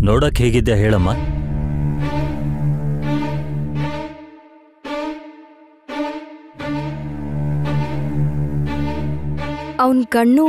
ನೋಡಕ್ ಹೇಗಿದ್ದೆ ಹೇಳಮ್ಮ. ಅವನ್ ಕಣ್ಣು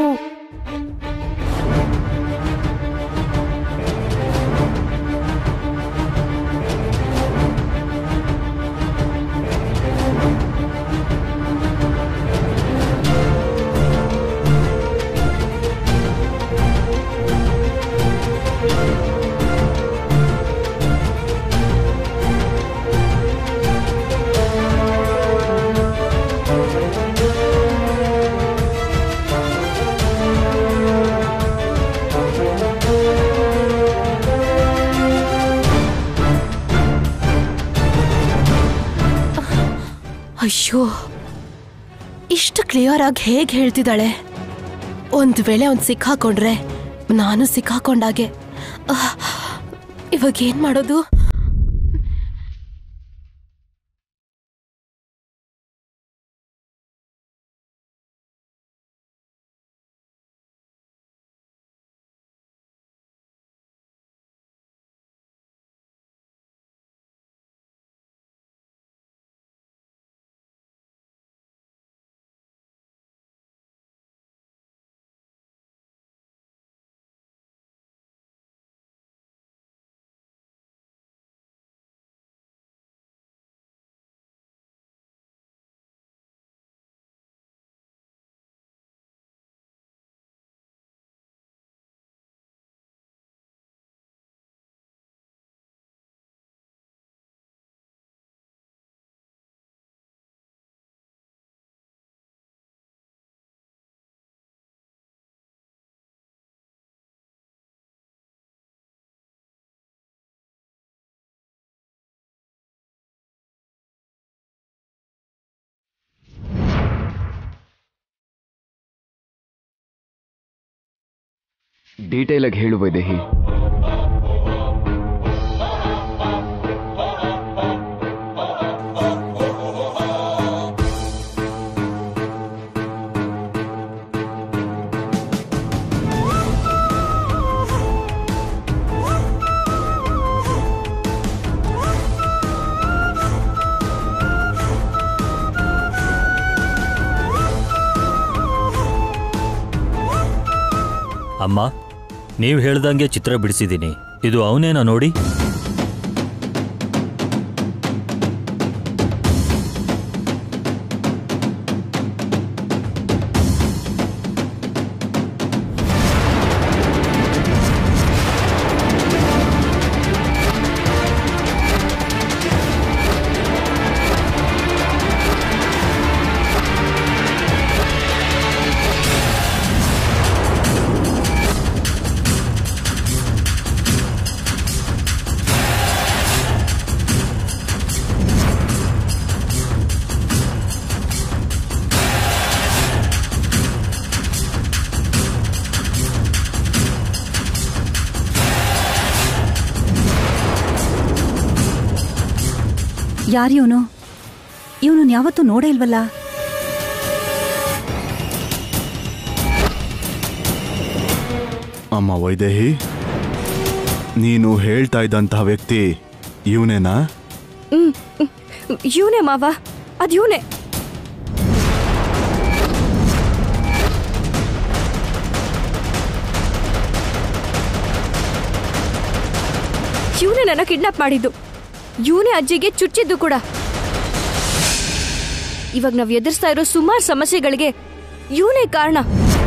ಅಯ್ಯೋ, ಇಷ್ಟು ಕ್ಲಿಯರ್ ಆಗಿ ಹೇಗೆ ಹೇಳ್ತಿದ್ದಾಳೆ. ಒಂದ್ ವೇಳೆ ಅವ್ನು ಸಿಕ್ಕಾಕೊಂಡ್ರೆ ನಾನು ಸಿಕ್ಕಾಕೊಂಡಾಗೆ. ಇವಾಗ ಏನ್ ಮಾಡೋದು? ಡೀಟೇಲ್ ಆಗಿ ಹೇಳು ವೈದೇಹಿ. ಅಮ್ಮ, ನೀವು ಹೇಳ್ದಂಗೆ ಚಿತ್ರ ಬಿಡಿಸಿದ್ದೀನಿ. ಇದು ಅವನೇನಾ ನೋಡಿ. ಯಾರಿವನು? ಇವನು ಯಾವತ್ತೂ ನೋಡೇ ಇಲ್ವಲ್ಲ. ಅಮ್ಮ ವೈದೇಹಿ, ನೀನು ಹೇಳ್ತಾ ಇದ್ದಂತಹ ವ್ಯಕ್ತಿ ಇವನೇನಾ? ಇವನೇ ಮಾವ, ಅದು ಇವನೇ. ಇವನೇ ನನ್ನ ಕಿಡ್ನಾಪ್ ಮಾಡಿದ್ದು. ಇವನೇ ಅಜ್ಜಿಗೆ ಚುಚ್ಚಿದ್ದು ಕೂಡ. ಇವಾಗ ನಾವು ಎದುರಿಸ್ತಾ ಇರೋ ಸುಮಾರು ಸಮಸ್ಯೆಗಳಿಗೆ ಇವನೇ ಕಾರಣ.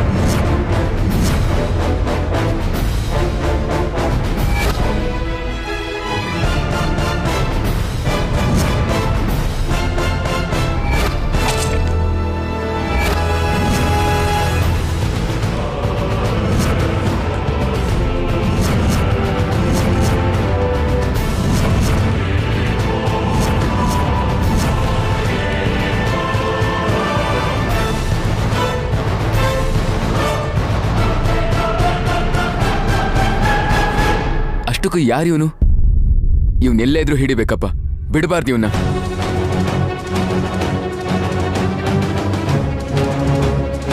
ಅಷ್ಟಕ್ಕೂ ಯಾರಿವನು? ಇವನೆಲ್ಲೇ ಇದ್ರೂ ಹಿಡಿಬೇಕಪ್ಪ, ಬಿಡಬಾರ್ದು ಇವನ್ನ.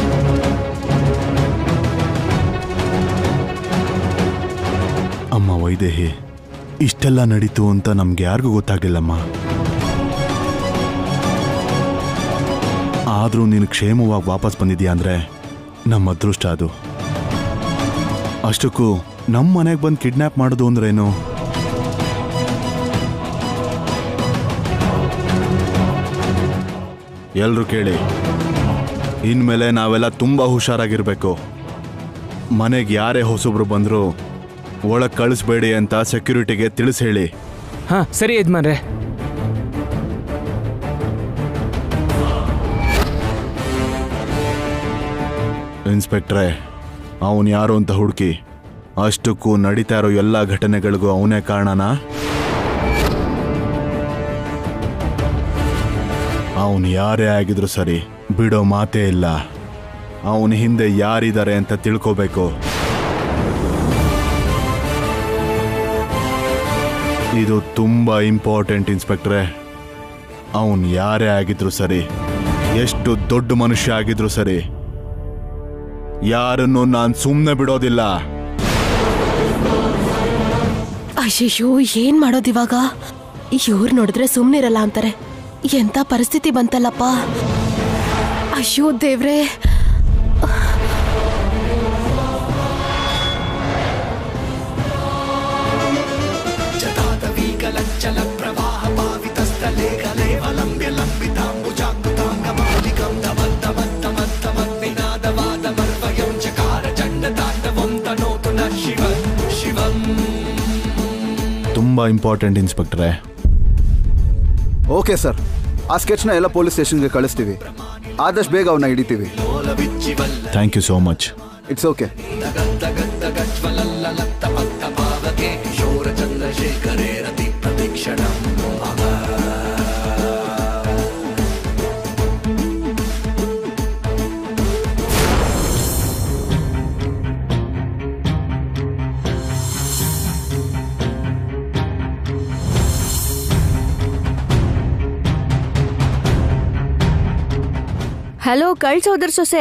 ಅಮ್ಮ ವೈದೇಹಿ, ಇಷ್ಟೆಲ್ಲ ನಡೀತು ಅಂತ ನಮ್ಗೆ ಯಾರಿಗೂ ಗೊತ್ತಾಗ್ಲಿಲ್ಲಮ್ಮ. ಆದರೂ ನೀನು ಕ್ಷೇಮವಾಗಿ ವಾಪಸ್ ಬಂದಿದ್ಯಾ ಅಂದರೆ ನಮ್ಮ ಅದೃಷ್ಟ ಅದು. ಅಷ್ಟಕ್ಕೂ ನಮ್ಮ ಮನೆಗೆ ಬಂದು ಕಿಡ್ನ್ಯಾಪ್ ಮಾಡೋದು ಅಂದ್ರೇನು? ಎಲ್ರೂ ಕೇಳಿ, ಇನ್ಮೇಲೆ ನಾವೆಲ್ಲ ತುಂಬ ಹುಷಾರಾಗಿರ್ಬೇಕು. ಮನೆಗೆ ಯಾರೇ ಹೊಸಬ್ರು ಬಂದರೂ ಒಳಗೆ ಕಳಿಸ್ಬೇಡಿ ಅಂತ ಸೆಕ್ಯೂರಿಟಿಗೆ ತಿಳಿಸಿ ಹೇಳಿ. ಹಾ ಸರಿ ಯಜಮಾನ್ರೆ. ಇನ್ಸ್ಪೆಕ್ಟ್ರೇ, ಅವನು ಯಾರು ಅಂತ ಹುಡುಕಿ. ಅಷ್ಟಕ್ಕೂ ನಡೀತಾ ಇರೋ ಎಲ್ಲ ಘಟನೆಗಳಿಗೂ ಅವನೇ ಕಾರಣನಾ? ಅವನು ಯಾರೇ ಆಗಿದ್ರು ಸರಿ, ಬಿಡೋ ಮಾತೇ ಇಲ್ಲ. ಅವನ ಹಿಂದೆ ಯಾರಿದ್ದಾರೆ ಅಂತ ತಿಳ್ಕೋಬೇಕು. ಇದು ತುಂಬ ಇಂಪಾರ್ಟೆಂಟ್ ಇನ್ಸ್ಪೆಕ್ಟ್ರೇ. ಅವನು ಯಾರೇ ಆಗಿದ್ರು ಸರಿ, ಎಷ್ಟು ದೊಡ್ಡ ಮನುಷ್ಯ ಆಗಿದ್ರು ಸರಿ, ಯಾರನ್ನು ನಾನು ಸುಮ್ಮನೆ ಬಿಡೋದಿಲ್ಲ. ಅಯ್ಯಯ್ಯೋ, ಏನ್ ಮಾಡೋದಿವಾಗ? ಇವ್ರು ನೋಡಿದ್ರೆ ಸುಮ್ಮನಿರಲ್ಲ ಅಂತಾರೆ. ಎಂತ ಪರಿಸ್ಥಿತಿ ಬಂತಲ್ಲಪ್ಪ. ಅಯ್ಯೋ ದೇವ್ರೇ. ತುಂಬ ಇಂಪಾರ್ಟೆಂಟ್ ಇನ್ಸ್ಪೆಕ್ಟ್ರೇ. ಓಕೆ ಸರ್, ಆ ಸ್ಕೆಚ್ನ ಎಲ್ಲ ಪೊಲೀಸ್ ಸ್ಟೇಷನ್ಗೆ ಕಳಿಸ್ತೀವಿ. ಆದಷ್ಟು ಬೇಗ ಅವನ್ನ ಹಿಡಿತೀವಿ. Thank you so much. It's okay. Hello, ಕಳ್ಸೋದ್ರ ಸೊಸೆ.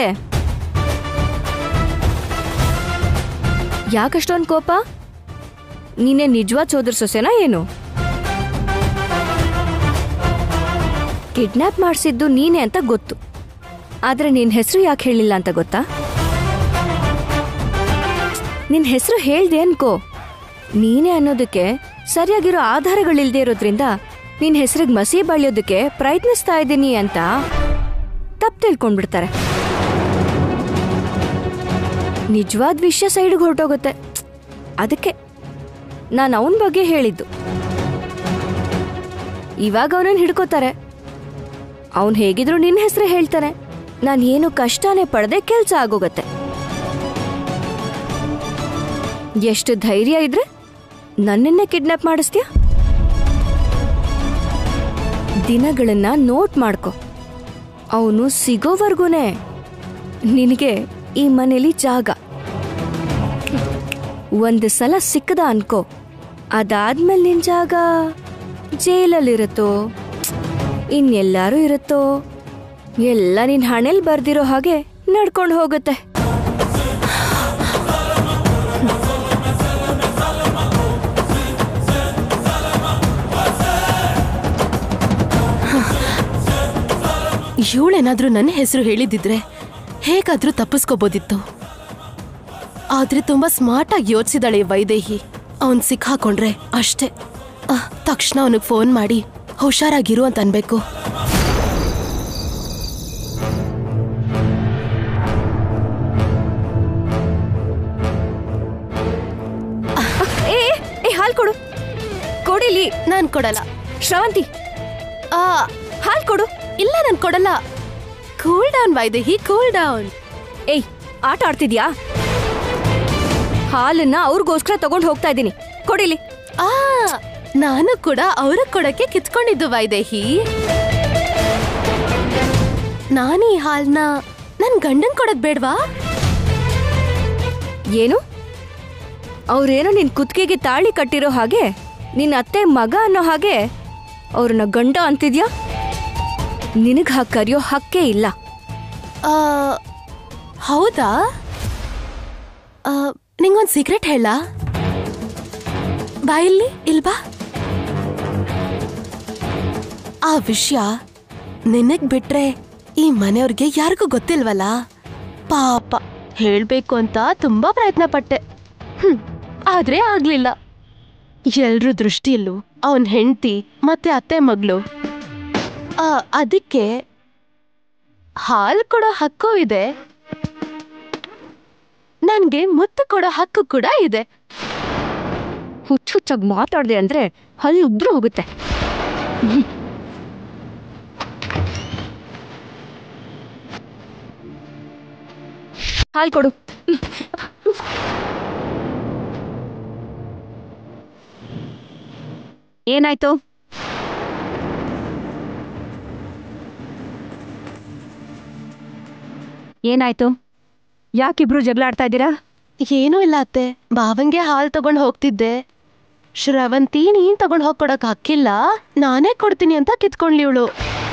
ಯಾಕಷ್ಟೊಂದು ಕೋಪ? ನೀನೇ ನಿಜವಾದ ಸೋದರ ಸೊಸೆನಾ ಏನು? ಕಿಡ್ನಾಪ್ ಮಾಡಿಸಿದ್ದು ನೀನೇ ಅಂತ ಗೊತ್ತು, ಆದ್ರೆ ನಿನ್ನ ಹೆಸರು ಯಾಕೆ ಹೇಳಿಲ್ಲ ಅಂತ ಗೊತ್ತಾ? ನಿನ್ನ ಹೆಸರು ಹೇಳ್ದೆ ಅನ್ಕೋ, ನೀನೇ ಅನ್ನೋದಕ್ಕೆ ಸರಿಯಾಗಿರೋ ಆಧಾರಗಳಿಲ್ದೇ ಇರೋದ್ರಿಂದ ನಿನ್ನ ಹೆಸರಿಗೆ ಮಸಿ ಬಳಿಯೋದಕ್ಕೆ ಪ್ರಯತ್ನಿಸ್ತಾ ಇದ್ದೀನಿ ಅಂತ ತಪ್ಪು ತಿಳ್ಕೊಂಡ್ಬಿಡ್ತಾರೆ. ನಿಜವಾದ ವಿಷಯ ಸೈಡ್ಗೆ ಹೊರಟೋಗುತ್ತೆ. ಅದಕ್ಕೆ ನಾನು ಅವನ ಬಗ್ಗೆ ಹೇಳಿದ್ದು. ಇವಾಗ ಅವನನ್ನು ಹಿಡ್ಕೋತಾರೆ. ಅವನು ಹೇಗಿದ್ರು ನಿನ್ನ ಹೆಸರು ಹೇಳ್ತಾನೆ. ನಾನು ಏನು ಕಷ್ಟನೇ ಪಡದೆ ಕೆಲಸ ಆಗೋಗತ್ತೆ. ಎಷ್ಟು ಧೈರ್ಯ ಇದ್ರೆ ನನ್ನನ್ನೇ ಕಿಡ್ನಾಪ್ ಮಾಡಿಸ್ತೀಯ? ದಿನಗಳನ್ನ ನೋಟ್ ಮಾಡ್ಕೊ. ಅವನು ಸಿಗೋವರೆಗೂನೆ ನಿನಗೆ ಈ ಮನೇಲಿ ಜಾಗ. ಒಂದು ಸಲ ಸಿಕ್ಕದ ಅನ್ಕೋ, ಅದಾದ್ಮೇಲೆ ನಿನ್ ಜಾಗ ಜೈಲಲ್ಲಿರುತ್ತೋ ಇನ್ನೆಲ್ಲಾರು ಇರುತ್ತೋ, ಎಲ್ಲ ನಿನ್ ಹಣೆಲ್ ಬರ್ದಿರೋ ಹಾಗೆ ನಡ್ಕೊಂಡು ಹೋಗುತ್ತೆ. ಇವಳೇನಾದ್ರೂ ನನ್ನ ಹೆಸರು ಹೇಳಿದಿದ್ರೆ ಹೇಗಾದ್ರೂ ತಪ್ಪಿಸ್ಕೋಬೋದಿತ್ತು. ಆದ್ರೆ ತುಂಬಾ ಸ್ಮಾರ್ಟ್ ಆಗಿ ಯೋಚಿಸಿದಾಳೆ ವೈದೇಹಿ. ಅವನ್ ಸಿಕ್ಕಾಕೊಂಡ್ರೆ ಅಷ್ಟೇ, ತಕ್ಷಣ ಅವನಿಗೆ ಫೋನ್ ಮಾಡಿ ಹುಷಾರಾಗಿರು ಅಂತ ಅನ್ಬೇಕು. ಹಾಲ್ ಕೊಡು. ಕೊಡಿಲಿ. ನಾನ್ ಕೊಡಲ್ಲ. ಶ್ರವಂತಿ, ಹಾಲ್ ಕೊಡು. ಇಲ್ಲ, ನಾನ್ ಕೊಡಲ್ಲ. Cool down Vaidehi, cool down. ಏಯ್, ಆಟ ಆಡ್ತಿದ್ಯಾ? ಹಾಲನ್ನ ಅವ್ರಿಗೋಸ್ಕರ ತಗೊಂಡು ಹೋಗ್ತಾ ಇದ್ದೀನಿ, ಕೊಡಿಲಿ. ನಾನು ಕೂಡ ಅವ್ರಿಗೆ ಕೊಡಕ್ಕೆ ಕಿತ್ಕೊಂಡಿದ್ದು ವೈದೇಹಿ. ನಾನು ಈ ಹಾಲ್ನ ನನ್ ಗಂಡನ್ ಕೊಡೋದ್ ಬೇಡ್ವಾ? ಏನು? ಅವ್ರೇನೋ ನಿನ್ ಕುತ್ತಿಗೆಗೆ ತಾಳಿ ಕಟ್ಟಿರೋ ಹಾಗೆ, ನಿನ್ನ ಅತ್ತೆ ಮಗ ಅನ್ನೋ ಹಾಗೆ ಅವ್ರನ್ನ ಗಂಡ ಅಂತಿದ್ಯಾ? ನಿನಗ್ ಹಾಗೆ ಕರೆಯೋ ಹಕ್ಕೇ ಇಲ್ಲ. ಹೌದಾ? ನಿಂಗೊಂದು ಸೀಕ್ರೆಟ್ ಹೇಳ? ಬಾಯಲ್ಲಿ ಇಲ್ವಾ? ಆ ವಿಷಯ ನಿನಗ್ ಬಿಟ್ರೆ ಈ ಮನೆಯವ್ರಿಗೆ ಯಾರಿಗೂ ಗೊತ್ತಿಲ್ವಲ್ಲ. ಪಾಪ ಹೇಳ್ಬೇಕು ಅಂತ ತುಂಬಾ ಪ್ರಯತ್ನ ಪಟ್ಟೆ, ಆದ್ರೆ ಆಗ್ಲಿಲ್ಲ. ಎಲ್ರ ದೃಷ್ಟಿಯಲ್ಲೂ ಅವನ್ ಹೆಂಡತಿ ಮತ್ತೆ ಅತ್ತೆ ಮಗಳು. ಅದಕ್ಕೆ ಹಾಲ್ ಕೊಡೋ ಹಕ್ಕು ಇದೆ, ನನ್ಗೆ ಮುತ್ತು ಕೊಡೋ ಹಕ್ಕು ಕೂಡ ಇದೆ. ಹುಚ್ಚಾಗಿ ಮಾತಾಡ್ದೆ ಅಂದ್ರೆ ಹಲ್ಲಿ ಉಬ್ರು ಹೋಗುತ್ತೆ. ಹಾಲ್ ಕೊಡು. ಏನಾಯ್ತು? ಏನಾಯ್ತು? ಯಾಕಿಬ್ರು ಜಗಳ ಆಡ್ತಾ ಇದ್ದೀರಾ? ಏನೂ ಇಲ್ಲ ಅತ್ತೆ, ಬಾವಂಗೆ ಹಾಲ್ ತಗೊಂಡ್ ಹೋಗ್ತಿದ್ದೆ. ಶ್ರವಂತಿ ನೀನ್ ತಗೊಂಡ್ ಹೋಗ್ಕೊಡಕ್ ಹಕ್ಕಿಲ್ಲ, ನಾನೇ ಕೊಡ್ತೀನಿ ಅಂತ ಕಿತ್ಕೊಂಡ್ಲಿ ಇವಳು.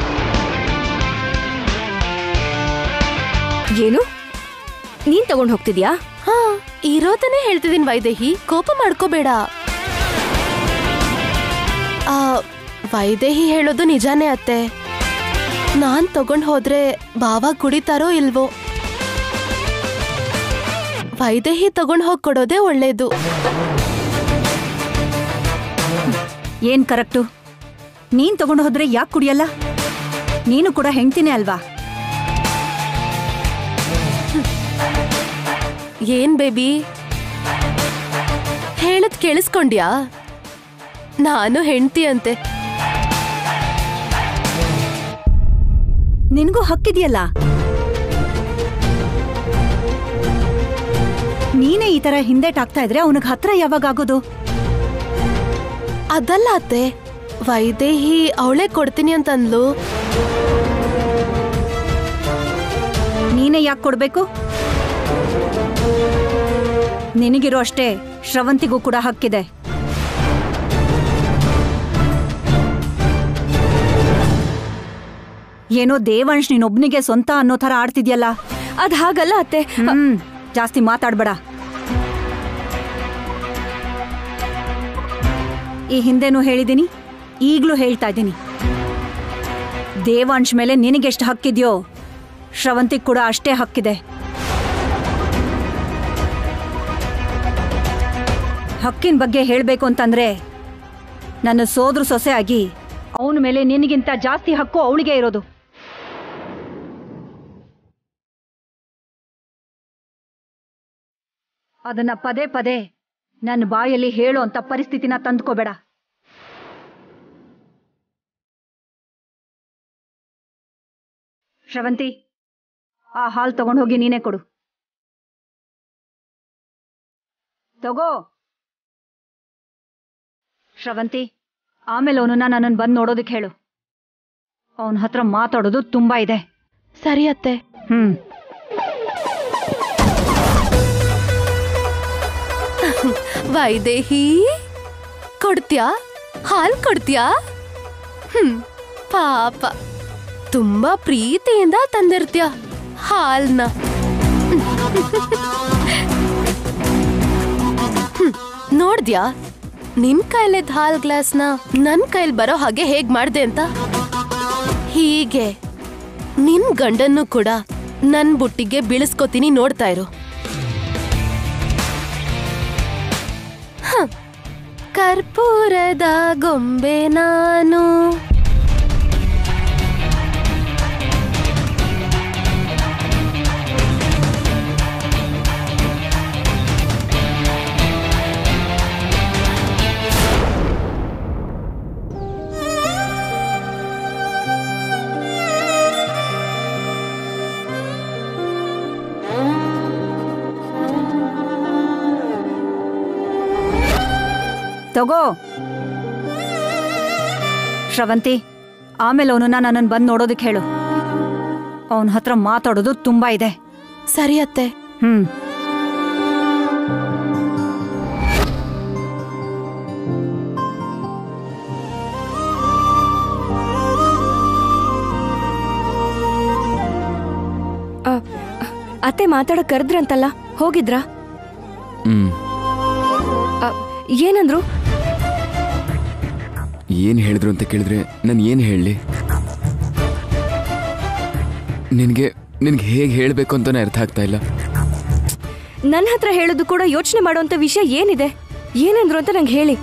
ಏನು? ನೀನ್ ತಗೊಂಡ್ ಹೋಗ್ತಿದ್ಯಾ? ಹಾ, ಇರೋದನ್ನೇ ಹೇಳ್ತಿದೀನಿ ವೈದೇಹಿ, ಕೋಪ ಮಾಡ್ಕೋಬೇಡ. ವೈದೇಹಿ ಹೇಳೋದು ನಿಜಾನೇ ಅತ್ತೆ. ನಾನ್ ತಗೊಂಡ್ ಹೋದ್ರೆ ಬಾವ ಕುಡಿತಾರೋ ಇಲ್ವೋ, ವೈದೇಹಿ ತಗೊಂಡ್ ಹೋಗ್ ಕೊಡೋದೇ ಒಳ್ಳೇದು. ಏನ್ ಕರೆಕ್ಟು? ನೀನ್ ತಗೊಂಡು ಹೋದ್ರೆ ಯಾಕೆ ಕುಡಿಯಲ್ಲ? ನೀನು ಕೂಡ ಹೆಂಡ್ತಿನೇ ಅಲ್ವಾ? ಏನ್ ಬೇಬಿ, ಹೇಳದ್ ಕೇಳಿಸ್ಕೊಂಡ್ಯಾ? ನಾನು ಹೆಂಡ್ತಿ ಅಂತೆ. ನಿನಗೂ ಹಕ್ಕಿದೆಯಲ್ಲ. ನೀನೇ ಈ ತರ ಹಿಂದೇಟಾಗ್ತಾ ಇದ್ರೆ ಅವನಿಗೆ ಹತ್ರ ಯಾವಾಗ ಆಗೋದು? ಅದಲ್ಲ ಅತ್ತೆ, ವೈದೇಹಿ ಅವಳೇ ಕೊಡ್ತೀನಿ ಅಂತಂದ್ಲು. ನೀನೇ ಯಾಕೆ ಕೊಡ್ಬೇಕು? ನಿನಗಿರೋ ಅಷ್ಟೇ ಶ್ರವಂತಿಗೂ ಕೂಡ ಹಕ್ಕಿದೆ. ಏನೋ ದೇವಂಶ್ ನೀನೊಬ್ನಿಗೆ ಸ್ವಂತ ಅನ್ನೋ ಥರ ಆಡ್ತಿದ್ಯಲ್ಲ. ಅದ್ ಹಾಗಲ್ಲ ಅತ್ತೆ. ಜಾಸ್ತಿ ಮಾತಾಡ್ಬೇಡ. ಈ ಹಿಂದೆನೂ ಹೇಳಿದ್ದೀನಿ, ಈಗ್ಲೂ ಹೇಳ್ತಾ ಇದ್ದೀನಿ, ದೇವಾಂಶ್ ಮೇಲೆ ನಿನಗೆಷ್ಟು ಹಕ್ಕಿದ್ಯೋ ಶ್ರವಂತಿಗ್ ಕೂಡ ಅಷ್ಟೇ ಹಕ್ಕಿದೆ. ಹಕ್ಕಿನ ಬಗ್ಗೆ ಹೇಳಬೇಕು ಅಂತಂದ್ರೆ ನನ್ನ ಸೋದ್ರ ಸೊಸೆ ಆಗಿ ಅವನ ಮೇಲೆ ನಿನಗಿಂತ ಜಾಸ್ತಿ ಹಕ್ಕು ಅವಳಿಗೆ ಇರೋದು. ಅದನ್ನ ಪದೇ ಪದೇ ನನ್ನ ಬಾಯಲ್ಲಿ ಹೇಳೋ ಅಂತ ಪರಿಸ್ಥಿತಿನ ತಂದ್ಕೋಬೇಡ. ಶ್ರವಂತಿ, ಆ ಹಾಲ್ ತಗೊಂಡೋಗಿ ನೀನೇ ಕೊಡು. ತಗೋ. ಶ್ರವಂತಿ, ಆಮೇಲೆ ಅವನನ್ನ ನನ್ನನ್ನು ಬಂದು ನೋಡೋದಕ್ಕೆ ಹೇಳು. ಅವನ ಹತ್ರ ಮಾತಾಡೋದು ತುಂಬಾ ಇದೆ. ಸರಿ ಅತ್ತೆ. ವೈದೇಹಿ, ಕೊಡ್ತ್ಯಾ? ಹಾಲ್ ಕೊಡ್ತ್ಯಾ? ಪಾಪ, ತುಂಬಾ ಪ್ರೀತಿಯಿಂದ ತಂದಿರ್ತ್ಯಾ ಹಾಲ್ನ. ನೋಡ್ದ್ಯಾ ನಿನ್ ಕೈಲಿದ್ ಹಾಲ್ ಗ್ಲಾಸ್ನ ನನ್ ಕೈಲಿ ಬರೋ ಹಾಗೆ ಹೇಗ್ ಮಾಡ್ದೆ ಅಂತ? ಹೀಗೆ ನಿನ್ ಗಂಡನ್ನು ಕೂಡ ನನ್ ಬುಟ್ಟಿಗೆ ಬೀಳಿಸ್ಕೋತೀನಿ, ನೋಡ್ತಾ ಇರು. ಕರ್ಪೂರದ ಗೊಂಬೆ ನಾನು. ತಗೋ. ಶ್ರವಂತಿ, ಆಮೇಲೆ ಅವನನ್ನ ನನ್ನನ್ನು ಬಂದು ನೋಡೋದಕ್ಕೆ ಹೇಳು. ಅವನ ಹತ್ರ ಮಾತಾಡೋದು ತುಂಬಾ ಇದೆ. ಸರಿ ಅತ್ತೆ. ಅತ್ತೆ ಮಾತಾಡಕ್ ಕರೆದ್ರಂತಲ್ಲ, ಹೋಗಿದ್ರಾ? ಏನಂದ್ರು? ಏನು ಹೇಳಿದ್ರು ಅಂತ ಕೇಳಿದ್ರೆ ನಾನು ಏನು ಹೇಳಲಿ? ನಿನಗೆ ಹೇಗೆ ಹೇಳಬೇಕು ಅಂತಾನೆ ಅರ್ಥ ಆಗ್ತಾ ಇಲ್ಲ. ನನ್ನ ಹತ್ರ ಹೇಳೋದು ಕೂಡ ಯೋಚನೆ ಮಾಡುವಂತ ವಿಷಯ ಏನಿದೆ? ಏನಂದ್ರು ಅಂತ ನಂಗೆ ಹೇಳಿ.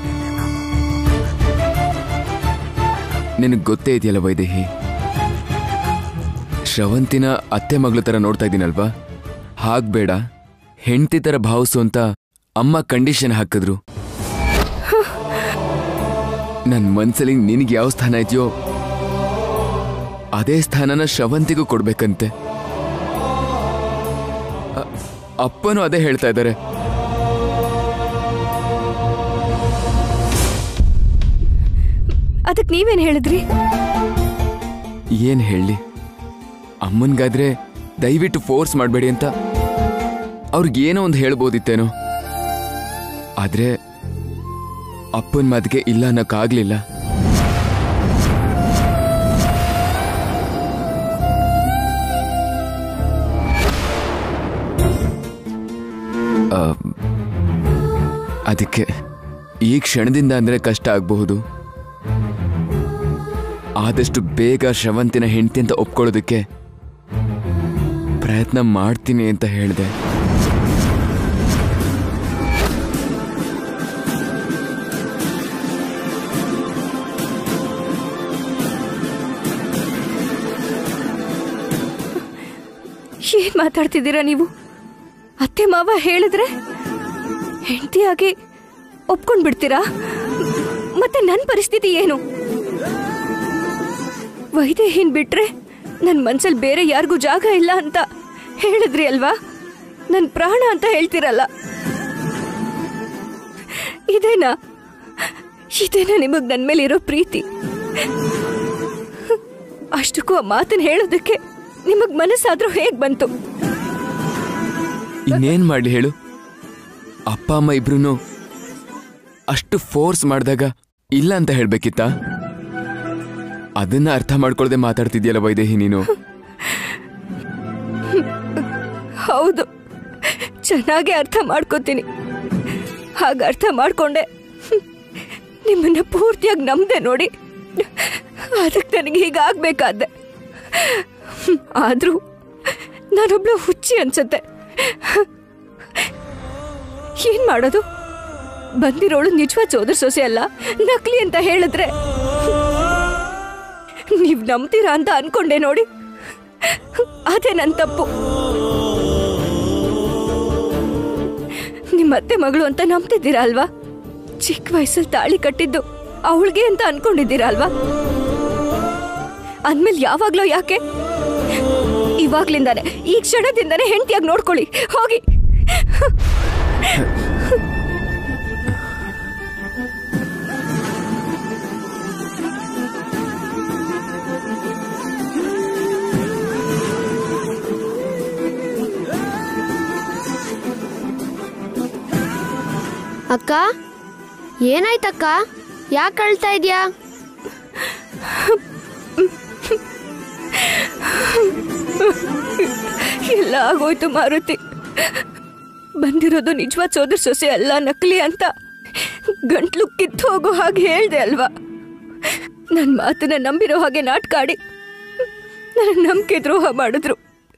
ನಿನಗೆ ಗೊತ್ತೇ ಇದೆಯಲ್ಲ ವೈದೇಹಿ, ಶ್ರವಂತಿನ ಅತ್ತೆ ಮಗಳ ಥರ ನೋಡ್ತಾ ಇದ್ದೀನಲ್ವಾ? ಹಾಗ್ಬೇಡ, ಹೆಂಡತಿ ಥರ ಭಾವಿಸು ಅಂತ ಅಮ್ಮ ಕಂಡೀಷನ್ ಹಾಕಿದ್ರು. ನನ್ನ ಮನ್ಸಲ್ಲಿ ನಿನಗೆ ಯಾವ ಸ್ಥಾನ ಇದೆಯೋ ಅದೇ ಸ್ಥಾನನ ಶ್ರವಂತಿಗೂ ಕೊಡ್ಬೇಕಂತೆ. ಅಪ್ಪನೂ ಅದೇ ಹೇಳ್ತಾ ಇದ್ದಾರೆ. ಅದಕ್ಕೆ ನೀವೇನ್ ಹೇಳಿದ್ರಿ? ಏನ್ ಹೇಳಿ, ಅಮ್ಮನ್ಗಾದ್ರೆ ದಯವಿಟ್ಟು ಫೋರ್ಸ್ ಮಾಡಬೇಡಿ ಅಂತ ಅವ್ರಿಗೇನೋ ಒಂದು ಹೇಳ್ಬೋದಿತ್ತೇನೋ. ಆದ್ರೆ ಅಪ್ಪನ ಮಾತಿಗೆ ಇಲ್ಲ ಅನ್ನೋಕ್ಕಾಗ್ಲಿಲ್ಲ. ಅದಕ್ಕೆ ಈ ಕ್ಷಣದಿಂದ ಅಂದ್ರೆ ಕಷ್ಟ ಆಗಬಹುದು. ಆದಷ್ಟು ಬೇಗ ಶ್ರವಂತಿನ ಹೆಂಡತಿ ಅಂತ ಒಪ್ಕೊಳ್ಳೋದಕ್ಕೆ ಪ್ರಯತ್ನ ಮಾಡ್ತೀನಿ ಅಂತ ಹೇಳಿದೆ. ಏನ್ ಮಾತಾಡ್ತಿದ್ದೀರಾ ನೀವು? ಅತ್ತೆ ಮಾವ ಹೇಳಿದ್ರೆ ಹೆಂಡತಿಯಾಗಿ ಒಪ್ಕೊಂಡ್ ಬಿಡ್ತೀರಾ? ಮತ್ತೆ ನನ್ನ ಪರಿಸ್ಥಿತಿ ಏನು? ವೈದೇಹಿನ್ ಬಿಟ್ರೆ ನನ್ನ ಮನ್ಸಲ್ಲಿ ಬೇರೆ ಯಾರಿಗೂ ಜಾಗ ಇಲ್ಲ ಅಂತ ಹೇಳಿದ್ರಿ ಅಲ್ವಾ? ನನ್ನ ಪ್ರಾಣ ಅಂತ ಹೇಳ್ತಿರಲ್ಲ, ಇದೇನಾ ನಿಮಗ್ ನನ್ನ ಮೇಲೆ ಇರೋ ಪ್ರೀತಿ? ಅಷ್ಟಕ್ಕೂ ಆ ಮಾತನ್ನ ಹೇಳೋದಕ್ಕೆ ನಿಮಗ್ ಮನಸ್ಸಾದ್ರೂ ಹೇಗ್ ಬಂತು? ಇನ್ನೇನ್ ಮಾಡ್ಲಿ ಹೇಳು? ಅಪ್ಪ ಅಮ್ಮ ಇಬ್ರು ಅಷ್ಟು ಫೋರ್ಸ್ ಮಾಡಿದಾಗ ಇಲ್ಲ ಅಂತ ಹೇಳ್ಬೇಕಿತ್ತ? ಅದನ್ನ ಅರ್ಥ ಮಾಡ್ಕೊಳ್ದೆ ಮಾತಾಡ್ತಿದ್ಯಲ್ಲ ವೈದೇಹಿ ನೀನು. ಹೌದು, ಚೆನ್ನಾಗಿ ಅರ್ಥ ಮಾಡ್ಕೋತೀನಿ. ಹಾಗ ಅರ್ಥ ಮಾಡ್ಕೊಂಡೆ ನಿಮ್ಮನ್ನ ಪೂರ್ತಿಯಾಗಿ ನಂಬ್ದೆ ನೋಡಿ. ಅದಕ್ಕೆ ನನಗೆ ಹೀಗಾಗ್ಬೇಕಾದ್ದೆ. ಆದ್ರೂ ನಾನೊಬ್ಳು ಹುಚ್ಚಿ ಅನ್ಸತ್ತೆ. ಏನ್ ಮಾಡೋದು? ಬಂದಿರೋಳು ನಿಜವಾದ ಸೋದರ ಸೊಸೆ ಅಲ್ಲ, ನಕಲಿ ಅಂತ ಹೇಳಿದ್ರೆ ನೀವ್ ನಂಬ್ತೀರಾ ಅಂತ ಅನ್ಕೊಂಡೆ ನೋಡಿ. ಅದೇ ನನ್ ತಪ್ಪು. ನಿಮ್ಮ ಅತ್ತೆ ಮಗಳು ಅಂತ ನಂಬ್ತಿದ್ದೀರಾ ಅಲ್ವಾ? ಚಿಕ್ಕ ವಯಸ್ಸಲ್ಲಿ ತಾಳಿ ಕಟ್ಟಿದ್ದು ಅವಳಿಗೆ ಅಂತ ಅನ್ಕೊಂಡಿದ್ದೀರಾ ಅಲ್ವಾ? ಅಂದ್ಮೇಲೆ ಯಾವಾಗ್ಲೋ ಯಾಕೆ? ಇವಾಗ್ಲಿಂದಾನೆ, ಈ ಕ್ಷಣದಿಂದಾನೆ ಹೆಂಡತಿಯಾಗಿ ನೋಡ್ಕೊಳ್ಳಿ ಹೋಗಿ. ಅಕ್ಕ, ಏನಾಯ್ತಕ್ಕ? ಯಾಕೆ ಅಳ್ತಾ ಇದ್ಯಾ? ಎಲ್ಲ ಆಗೋಯ್ತು ಮಾರುತಿ. ಬಂದಿರೋದು ನಿಜವಾದ ಸೋದರ ಸೊಸೆ ಅಲ್ಲ, ನಕಲಿ ಅಂತ ಗಂಟ್ಲು ಕಿತ್ತು ಹೋಗೋ ಹಾಗೆ ಹೇಳ್ದೆ ಅಲ್ವಾ? ನನ್ನ ಮಾತನ್ನ ನಂಬಿರೋ ಹಾಗೆ ನಾಟಕ ಆಡಿ ನನ್ನ ನಂಬಿಕೆ ದ್ರೋಹ ಮಾಡಿದ್ರು.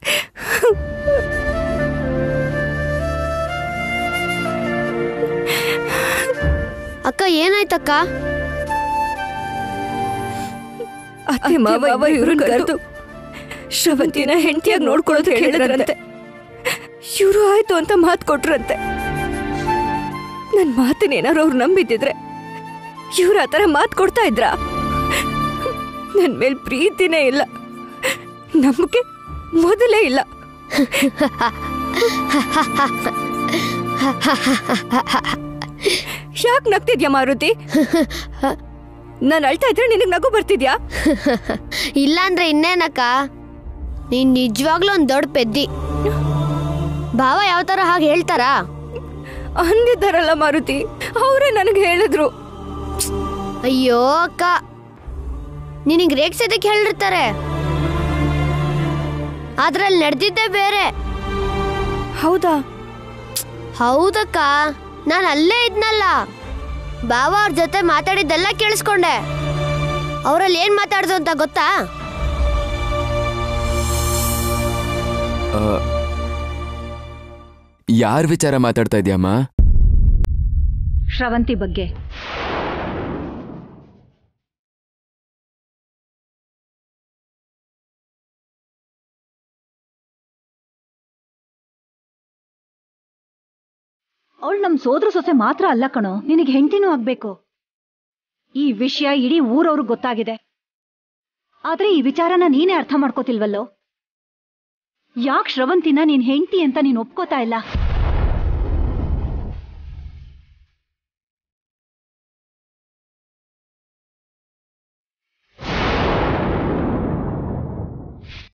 ಅಕ್ಕ, ಏನಾಯ್ತಕ್ಕ? ಅತ್ತೆ ಮಾವ ಇವ್ರನ್ನ ಕರೆದು ಶ್ರವಂತಿನ ಹೆಂಡತಿಯಾಗಿ ನೋಡ್ಕೊಳ್ಳೋದು ಹೇಳಿದ್ರಂತೆ. ಇವರು ಆಯ್ತು ಅಂತ ಮಾತು ಕೊಟ್ರಂತೆ. ನನ್ನ ಮಾತನ್ನೇನಾರು ಅವ್ರು ನಂಬಿದ್ದಿದ್ರೆ ಇವ್ರ ಆ ಥರ ಮಾತು ಕೊಡ್ತಾ ಇದ್ರ? ನನ್ನ ಮೇಲೆ ಪ್ರೀತಿನೇ ಇಲ್ಲ, ನಂಬಿಕೆ ಮೊದಲೇ ಇಲ್ಲ. ಯಾಕೆ ನಗ್ತಿದ್ಯಾ ಮಾರುತಿ? ನಾನು ಅಳ್ತಾ ಇದ್ರೆ ನಿನಗೆ ನಗು ಬರ್ತಿದ್ಯಾ? ಇಲ್ಲ ಅಂದ್ರೆ ಇನ್ನೇನಕ್ಕ, ನೀನ್ ನಿಜವಾಗ್ಲೂ ಒಂದ್ ದೊಡ್ಡ ಪೆದ್ದಿ. ಭಾವ ಯಾವ ತರ ಹಾಗೆ ಹೇಳ್ತಾರಾ? ಅಂದಿದ್ದಾರಲ್ಲ ಮಾರುತಿ, ಅವರೇ ನನಗೆ ಹೇಳಿದ್ರು. ಅಯ್ಯೋ ಅಕ್ಕ, ನಿನಗೆ ರೇಗ್ಸೋದಕ್ಕೆ ಹೇಳಿರ್ತಾರೆ, ಅದ್ರಲ್ಲಿ ನಡೆದಿದ್ದೇ ಬೇರೆ. ಹೌದಾ? ಹೌದಕ್ಕ, ನಾನು ಅಲ್ಲೇ ಇದ್ನಲ್ಲ, ಬಾವ ಅವ್ರ ಜೊತೆ ಮಾತಾಡಿದ್ದೆಲ್ಲ ಕೇಳಿಸ್ಕೊಂಡೆ. ಅವರಲ್ಲಿ ಏನ್ ಮಾತಾಡ್ದು ಅಂತ ಗೊತ್ತಾ? ಯಾರ ವಿಚಾರ ಮಾತಾಡ್ತಾ ಇದೆಯಮ್ಮ? ಶ್ರವಂತಿ ಬಗ್ಗೆ. ಅವಳು ನಮ್ ಸೋದರ ಸೊಸೆ ಮಾತ್ರ ಅಲ್ಲ ಕಣೋ, ನಿನಗೆ ಹೆಂಡತಿನೂ ಆಗ್ಬೇಕು. ಈ ವಿಷಯ ಇಡೀ ಊರವ್ರಿಗೆ ಗೊತ್ತಾಗಿದೆ. ಆದ್ರೆ ಈ ವಿಚಾರನ ನೀನೇ ಅರ್ಥ ಮಾಡ್ಕೋತಿಲ್ವಲ್ಲೋ? ಯಾಕೆ ಶ್ರವಂತಿನ ನೀನ್ ಹೆಂಡತಿ ಅಂತ ನೀನ್ ಒಪ್ಕೋತಾ ಇಲ್ಲ?